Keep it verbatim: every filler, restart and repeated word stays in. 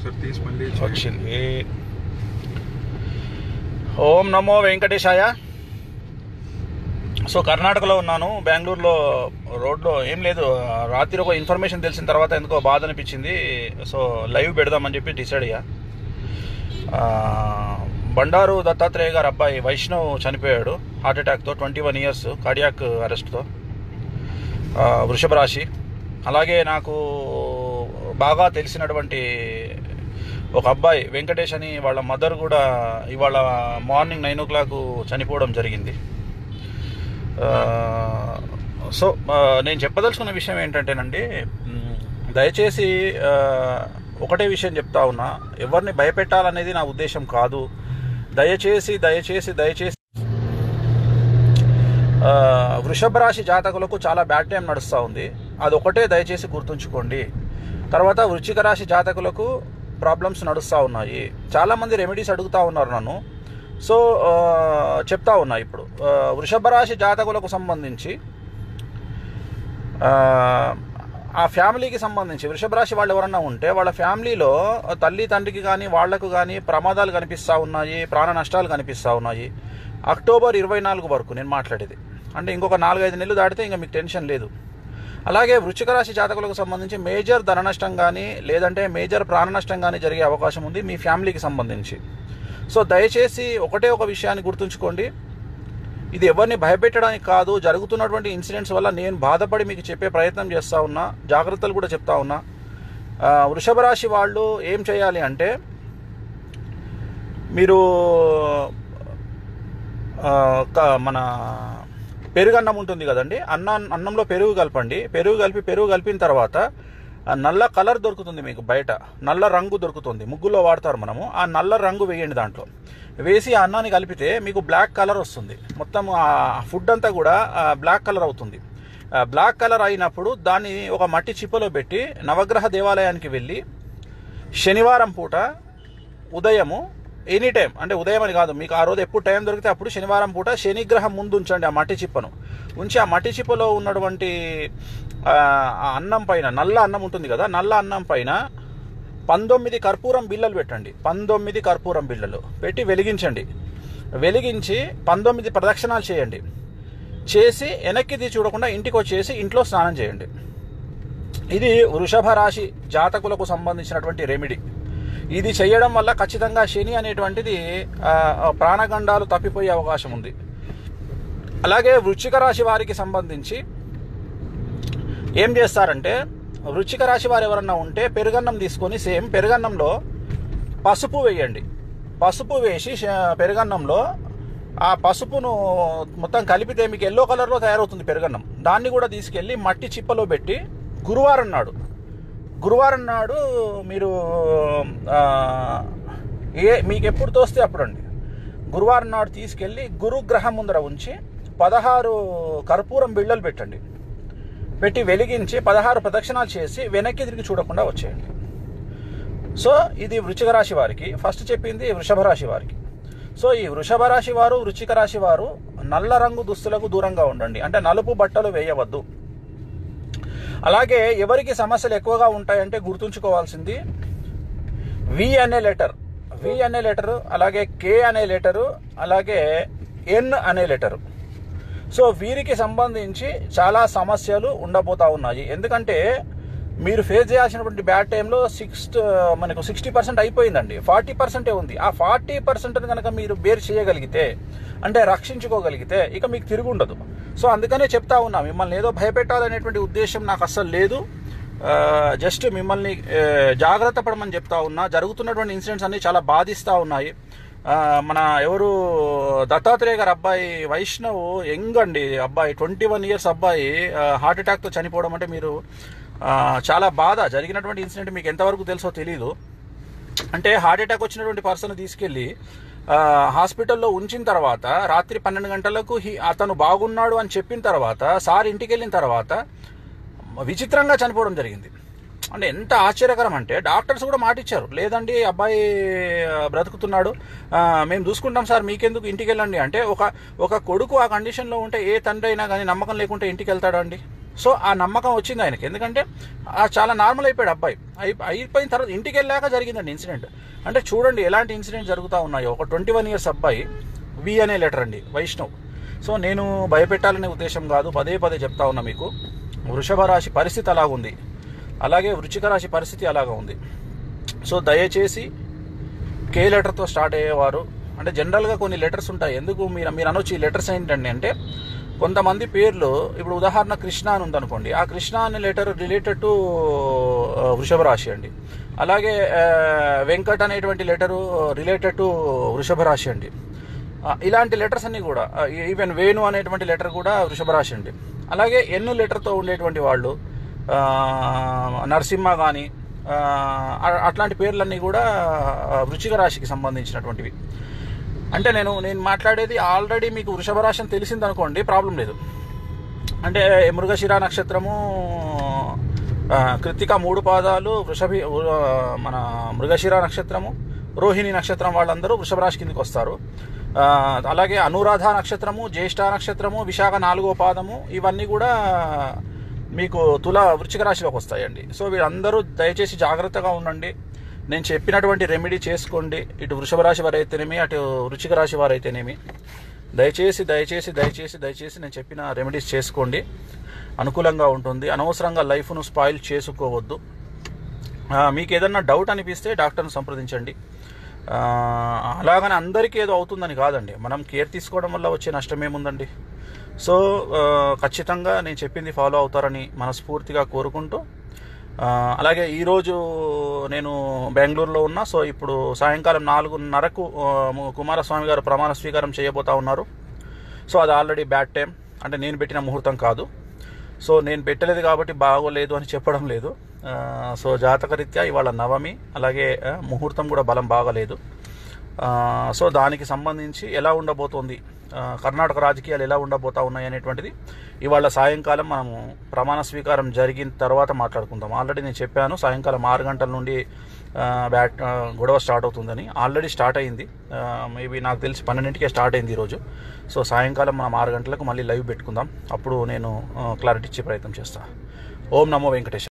వచ్చింది. ఓం నమో వెంకటేశాయ. సో కర్ణాటకలో ఉన్నాను, బెంగళూరులో రోడ్లో ఏం లేదు. రాత్రి ఒక ఇన్ఫర్మేషన్ తెలిసిన తర్వాత ఎందుకో బాధ అనిపించింది. సో లైవ్ పెడదామని చెప్పి డిసైడ్ అయ్యా. బండారు దత్తాత్రేయ గారు అబ్బాయి వైష్ణవ్ చనిపోయాడు హార్ట్ అటాక్తో, ట్వంటీ వన్ ఇయర్స్ కార్డియాక్ అరెస్ట్తో. వృషభ రాశి. అలాగే నాకు బాగా తెలిసినటువంటి ఒక అబ్బాయి వెంకటేష్ అని, వాళ్ళ మదర్ కూడా ఇవాళ మార్నింగ్ నైన్ ఓ క్లాక్ చనిపోవడం జరిగింది. సో నేను చెప్పదలుచుకున్న విషయం ఏంటంటేనండి, దయచేసి ఒకటే విషయం చెప్తా ఉన్నా, ఎవరిని భయపెట్టాలనేది నా ఉద్దేశం కాదు. దయచేసి దయచేసి దయచేసి వృషభ రాశి జాతకులకు చాలా బ్యాడ్ టైం నడుస్తూ ఉంది, అదొకటే దయచేసి గుర్తుంచుకోండి. తర్వాత వృశ్చిక రాశి జాతకులకు ప్రాబ్లమ్స్ నడుస్తూ ఉన్నాయి. చాలామంది రెమెడీస్ అడుగుతూ ఉన్నారు నన్ను. సో చెప్తా ఉన్నా. ఇప్పుడు వృషభ రాశి జాతకులకు సంబంధించి ఆ ఫ్యామిలీకి సంబంధించి వృషభ రాశి వాళ్ళు ఎవరన్నా ఉంటే వాళ్ళ ఫ్యామిలీలో తల్లి తండ్రికి కానీ వాళ్లకు కానీ ప్రమాదాలు కనిపిస్తూ ఉన్నాయి, ప్రాణ నష్టాలు కనిపిస్తూ ఉన్నాయి. అక్టోబర్ ఇరవై నాలుగు వరకు నేను మాట్లాడేది, అంటే ఇంకొక నాలుగైదు నెలలు దాటితే ఇంకా మీకు టెన్షన్ లేదు. అలాగే వృశ్చిక రాశి జాతకులకు సంబంధించి మేజర్ ధన నష్టం కానీ లేదంటే మేజర్ ప్రాణ నష్టం కానీ జరిగే అవకాశం ఉంది మీ ఫ్యామిలీకి సంబంధించి. సో దయచేసి ఒకటే ఒక విషయాన్ని గుర్తుంచుకోండి, ఇది ఎవరిని భయపెట్టడానికి కాదు. జరుగుతున్నటువంటి ఇన్సిడెంట్స్ వల్ల నేను బాధపడి మీకు చెప్పే ప్రయత్నం చేస్తూ ఉన్నా, జాగ్రత్తలు కూడా చెప్తా ఉన్నా. వృషభ రాశి వాళ్ళు ఏం చేయాలి అంటే, మీరు మన పెరుగన్నం ఉంటుంది కదండి, అన్న అన్నంలో పెరుగు కలపండి. పెరుగు కలిపి పెరుగు కలిపిన తర్వాత నల్ల కలర్ దొరుకుతుంది మీకు బయట, నల్ల రంగు దొరుకుతుంది, ముగ్గులో వాడతారు మనము. ఆ నల్ల రంగు వేయండి, దాంట్లో వేసి ఆ అన్నాన్ని కలిపితే మీకు బ్లాక్ కలర్ వస్తుంది. మొత్తం ఆ ఫుడ్ అంతా కూడా బ్లాక్ కలర్ అవుతుంది. బ్లాక్ కలర్ అయినప్పుడు దాన్ని ఒక మట్టి చిప్పలో పెట్టి నవగ్రహ దేవాలయానికి వెళ్ళి శనివారం పూట ఉదయము ఎనీ టైం, అంటే ఉదయం అని కాదు, మీకు ఆ రోజు ఎప్పుడు టైం దొరికితే అప్పుడు శనివారం పూట శనిగ్రహం ముందు ఉంచండి ఆ మట్టి చిప్పను. ఉంచి ఆ మట్టి చిప్పలో ఉన్నటువంటి అన్నం పైన, నల్ల అన్నం ఉంటుంది కదా, నల్ల అన్నం పైన పంతొమ్మిది కర్పూరం బిళ్ళలు పెట్టండి. పంతొమ్మిది కర్పూరం బిళ్ళలు పెట్టి వెలిగించండి. వెలిగించి పంతొమ్మిది ప్రదక్షిణాలు చేయండి. చేసి వెనక్కి చూడకుండా ఇంటికి వచ్చేసి ఇంట్లో స్నానం చేయండి. ఇది వృషభ రాశి జాతకులకు సంబంధించినటువంటి రెమెడీ. ఇది చేయడం వల్ల ఖచ్చితంగా శని అనేటువంటిది ప్రాణగండాలు తప్పిపోయే అవకాశం ఉంది. అలాగే వృశ్చిక రాశి వారికి సంబంధించి ఏం చేస్తారంటే, వృశ్చిక రాశి వారు ఎవరన్నా ఉంటే పెరుగన్నం తీసుకొని సేమ్ పెరుగన్నంలో పసుపు వేయండి. పసుపు వేసి పెరుగన్నంలో ఆ పసుపును మొత్తం కలిపితే మీకు ఎల్లో కలర్లో తయారవుతుంది పెరుగన్నం. దాన్ని కూడా తీసుకెళ్ళి మట్టి చిప్పలో పెట్టి గురువారం నాడు గురువారం నాడు మీరు ఏ మీకు ఎప్పుడు తోస్తే అప్పుడు అండి, గురువారం నాడు తీసుకెళ్ళి గురుగ్రహం ముందర ఉంచి పదహారు కర్పూరం బిళ్ళలు పెట్టండి. పెట్టి వెలిగించి పదహారు ప్రదక్షిణాలు చేసి వెనక్కి తిరిగి చూడకుండా వచ్చేయండి. సో ఇది వృశ్చిక రాశి వారికి. ఫస్ట్ చెప్పింది వృషభ రాశి వారికి. సో ఈ వృషభ రాశి వారు, వృశ్చిక రాశి వారు నల్ల రంగు దుస్తులకు దూరంగా ఉండండి, అంటే నలుపు బట్టలు వేయవద్దు. అలాగే ఎవరికి సమస్యలు ఎక్కువగా ఉంటాయంటే గుర్తుంచుకోవాల్సింది వి అనే లెటర్, వి అనే లెటరు, అలాగే కే అనే లెటరు, అలాగే ఎన్ అనే లెటరు. సో వీరికి సంబంధించి చాలా సమస్యలు ఉండబోతా ఉన్నాయి. ఎందుకంటే మీరు ఫేస్ చేయాల్సినటువంటి బ్యాడ్ టైంలో సిక్స్ మనకు సిక్స్టీ పర్సెంట్ అయిపోయిందండి, ఫార్టీ పర్సెంటే ఉంది. ఆ ఫార్టీ పర్సెంట్ కనుక మీరు బేర్ చేయగలిగితే, అంటే రక్షించుకోగలిగితే, ఇక మీకు తిరిగి ఉండదు. సో అందుకనే చెప్తా ఉన్నా, మిమ్మల్ని ఏదో భయపెట్టాలనేటువంటి ఉద్దేశం నాకు అస్సలు లేదు. జస్ట్ మిమ్మల్ని జాగ్రత్త పడమని చెప్తా ఉన్నా. జరుగుతున్నటువంటి ఇన్సిడెంట్స్ అన్ని చాలా బాధిస్తూ ఉన్నాయి. మన ఎవరు దత్తాత్రేయ గారు అబ్బాయి వైష్ణవ్ యంగ్ అండి అబ్బాయి, ట్వంటీ వన్ ఇయర్స్ అబ్బాయి హార్ట్ అటాక్తో చనిపోవడం అంటే మీరు చాలా బాధ. జరిగినటువంటి ఇన్సిడెంట్ మీకు ఎంతవరకు తెలుసో తెలీదు. అంటే హార్ట్ అటాక్ వచ్చినటువంటి పర్సన్ తీసుకెళ్ళి హాస్పిటల్లో ఉంచిన తర్వాత రాత్రి పన్నెండు గంటలకు అతను బాగున్నాడు అని చెప్పిన తర్వాత సార్ ఇంటికి వెళ్ళిన తర్వాత విచిత్రంగా చనిపోవడం జరిగింది. అంటే ఎంత ఆశ్చర్యకరం అంటే డాక్టర్స్ కూడా మాట ఇచ్చారు, లేదండి అబ్బాయి బ్రతుకుతున్నాడు, మేము చూసుకుంటాం సార్, మీకెందుకు, ఇంటికి వెళ్ళండి అంటే. ఒక ఒక కొడుకు ఆ కండిషన్లో ఉంటే ఏ తండ్రి అయినా కానీ నమ్మకం లేకుంటే ఇంటికి వెళ్తాడా అండి? సో ఆ నమ్మకం వచ్చింది ఆయనకి, ఎందుకంటే చాలా నార్మల్ అయిపోయాడు అబ్బాయి. అయి అయిపోయిన తర్వాత ఇంటికి వెళ్ళాక జరిగిందండి ఇన్సిడెంట్. అంటే చూడండి ఎలాంటి ఇన్సిడెంట్ జరుగుతూ ఉన్నాయో. ఒక ట్వంటీ వన్ ఇయర్స్ అబ్బాయి, వి అనే లెటర్ అండి, వైష్ణవ్. సో నేను భయపెట్టాలనే ఉద్దేశం కాదు, పదే పదే చెప్తా ఉన్నా మీకు. వృషభ రాశి పరిస్థితి అలాగుంది, అలాగే వృశ్చిక రాశి పరిస్థితి అలాగా ఉంది. సో దయచేసి కే లెటర్తో స్టార్ట్ అయ్యేవారు, అంటే జనరల్గా కొన్ని లెటర్స్ ఉంటాయి. ఎందుకు మీరు మీరు అనొచ్చు ఈ లెటర్స్ ఏంటండి అంటే, కొంతమంది పేర్లు, ఇప్పుడు ఉదాహరణ కృష్ణ అని ఉందనుకోండి, ఆ కృష్ణ అనే లెటర్ రిలేటెడ్ టు వృషభ రాశి అండి. అలాగే వెంకట్ అనేటువంటి లెటరు రిలేటెడ్ టు వృషభ రాశి అండి. ఇలాంటి లెటర్స్ అన్నీ కూడా, ఈవెన్ వేణు అనేటువంటి లెటర్ కూడా వృషభ రాశి అండి. అలాగే ఎన్ను లెటర్తో ఉండేటువంటి వాళ్ళు, నరసింహ కానీ అట్లాంటి పేర్లన్నీ కూడా వృశ్చిక రాశికి సంబంధించినటువంటివి. అంటే నేను నేను మాట్లాడేది ఆల్రెడీ మీకు వృషభ రాశి అని తెలిసిందనుకోండి, ప్రాబ్లం లేదు. అంటే మృగశిర నక్షత్రము, కృత్తిక మూడు పాదాలు, వృషభి మన మృగశిర నక్షత్రము, రోహిణి నక్షత్రం వాళ్ళందరూ వృషభ రాశి కిందకి వస్తారు. అలాగే అనురాధ నక్షత్రము, జ్యేష్ఠ నక్షత్రము, విశాఖ నాలుగో పాదము, ఇవన్నీ కూడా మీకు తుల వృశ్చిక రాశిలోకి వస్తాయండి. సో వీరందరూ దయచేసి జాగ్రత్తగా ఉండండి. నేను చెప్పినటువంటి రెమెడీ చేసుకోండి. ఇటు వృషభ రాశి వారైతేనేమి, అటు వృశ్చిక రాశి వారైతేనేమి, దయచేసి దయచేసి దయచేసి దయచేసి నేను చెప్పిన రెమెడీస్ చేసుకోండి. అనుకూలంగా ఉంటుంది. అనవసరంగా లైఫ్ను స్పాయిల్ చేసుకోవద్దు. మీకు ఏదన్నా డౌట్ అనిపిస్తే డాక్టర్ని సంప్రదించండి. అలాగని అందరికీ ఏదో అవుతుందని కాదండి, మనం కేర్ తీసుకోవడం వల్ల వచ్చే నష్టం ఏముందండి. సో ఖచ్చితంగా నేను చెప్పింది ఫాలో అవుతారని మనస్ఫూర్తిగా కోరుకుంటూ, అలాగే ఈరోజు నేను బెంగళూరులో ఉన్నా. సో ఇప్పుడు సాయంకాలం నాలుగున్నరకు కుమారస్వామి గారు ప్రమాణ స్వీకారం చేయబోతా ఉన్నారు. సో అది ఆల్రెడీ బ్యాడ్ టైం, అంటే నేను పెట్టిన ముహూర్తం కాదు. సో నేను పెట్టలేదు కాబట్టి బాగోలేదు అని చెప్పడం లేదు. సో జాతకరీత్యా ఇవాళ నవమి, అలాగే ముహూర్తం కూడా బలం బాగలేదు. సో దానికి సంబంధించి ఎలా ఉండబోతోంది, కర్ణాటక రాజకీయాలు ఎలా ఉండబోతా ఉన్నాయి అనేటువంటిది ఇవాళ సాయంకాలం మనము ప్రమాణ స్వీకారం జరిగిన తర్వాత మాట్లాడుకుందాం. ఆల్రెడీ నేను చెప్పాను సాయంకాలం ఆరు గంటల నుండి బ్యాట్ గొడవ స్టార్ట్ అవుతుందని. ఆల్రెడీ స్టార్ట్ అయింది, మేబీ నాకు తెలిసి పన్నెండింటికే స్టార్ట్ అయింది ఈరోజు. సో సాయంకాలం మనం ఆరు గంటలకు మళ్ళీ లైవ్ పెట్టుకుందాం. అప్పుడు నేను క్లారిటీ ఇచ్చే ప్రయత్నం చేస్తాను. ఓం నమో వెంకటేశ్వర.